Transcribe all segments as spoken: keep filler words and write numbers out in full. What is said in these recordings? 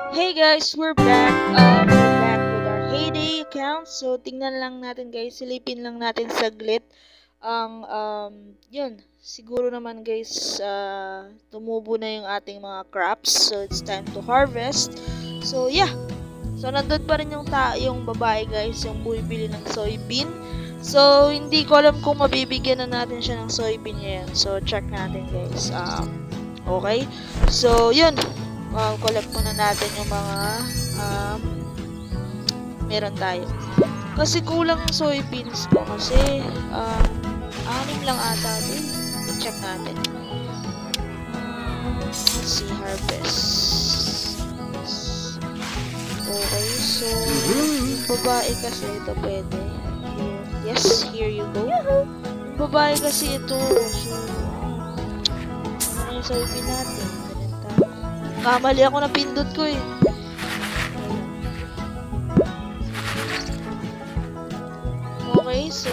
Hey guys, we're back. Um, we're back with our HayDay account. So, tingnan lang natin guys, silipin lang natin saglit ang, um, yun, siguro naman guys, uh, tumubo na yung ating mga crops. So, it's time to harvest. So, yeah. So, nandun pa rin yung, ta yung babae guys, yung bumibili ng soybean. So, hindi ko alam kung mabibigyan na natin siya ng soybean ngayon. So, check natin guys. Um, okay. So, yun. Uh, collect muna natin yung mga um, meron tayo. Kasi kulang yung soybeans ko kasi um, anim lang ata din. Check natin. Um, let's see, harvest. Okay, so yung babae kasi ito pwede. Yes, here you go. Yung babae kasi ito. So, ano yung soybean natin? Kamali ako na pindot ko eh. Okay, so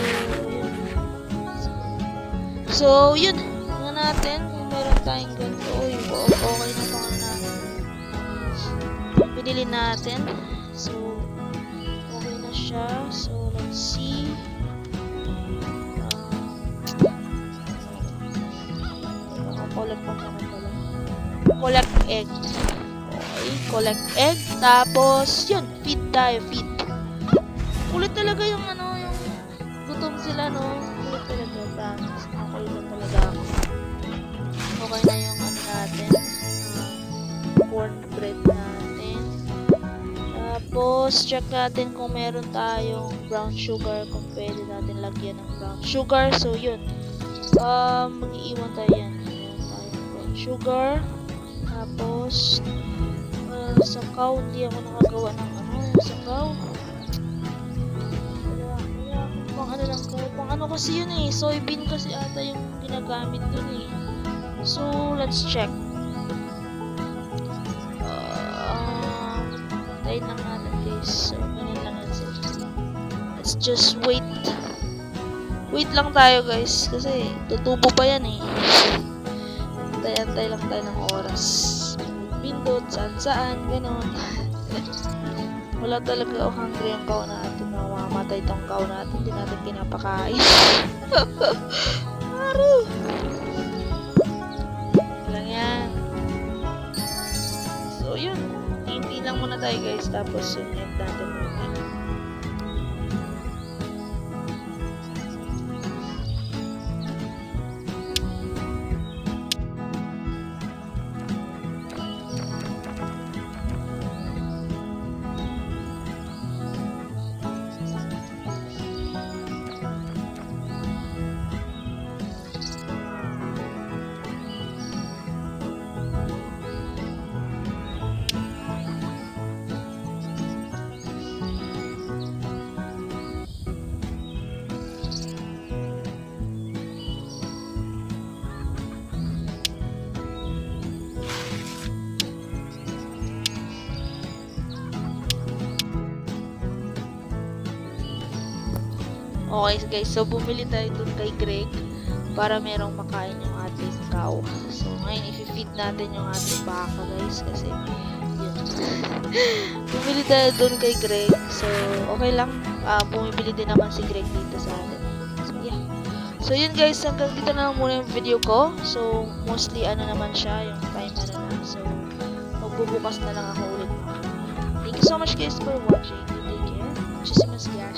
So, yun. Tingnan natin kung meron tayong ganito. Uy, okay na pa natin. Pinili natin. So, okay na siya. So, let's see. Nakakolak pa naman pala. Collect egg. Okay, collect egg. Tapos, yun, feed tayo, feed. Kulit talaga yung ano, yung gutom sila, no? Kulit talaga, promise. Nakakulit na talaga ako. Okay na yung ano natin. Cornbread natin. Tapos, check natin kung meron tayong brown sugar. Kung pwede natin lagyan ng brown sugar. So, yun. Um, mag-iiwan tayo yan. Meron tayong brown sugar. Tapos, uh, sakaw, hindi ako nakagawa ng ano, sakaw. Wala, wala, pang ano lang ko, pang ano kasi yun eh, soybean kasi ata yung ginagamit dun eh. So, let's check. Uh, tayo lang natin guys, so, ganyan lang yan sila. Let's just wait. Wait lang tayo guys, kasi tutubo pa yan eh. Antay-antay lang tayo ng oras. Pindot, saan-saan, gano'n. Wala talaga, oh, hungry ang cow natin. Mamamatay tong cow natin. Hindi natin pinapakain. Maro! Lang yan. So, yun. Hinti lang muna tayo guys. Tapos, yun, egg natin muna. Okay guys, so bumili tayo dun kay Greg para merong makain yung ating cow. So ngayon i-feed natin yung ating baka guys kasi yun. Bumili tayo dun kay Greg. So okay lang, uh, bumibili din naman si Greg dito sa atin. So yeah. So yun guys, hanggang dito na lang muna yung video ko. So mostly ano naman siya, yung time ano na. So magbubukas na lang ako ulit. Thank you so much guys for watching. Take care. Chismas guys.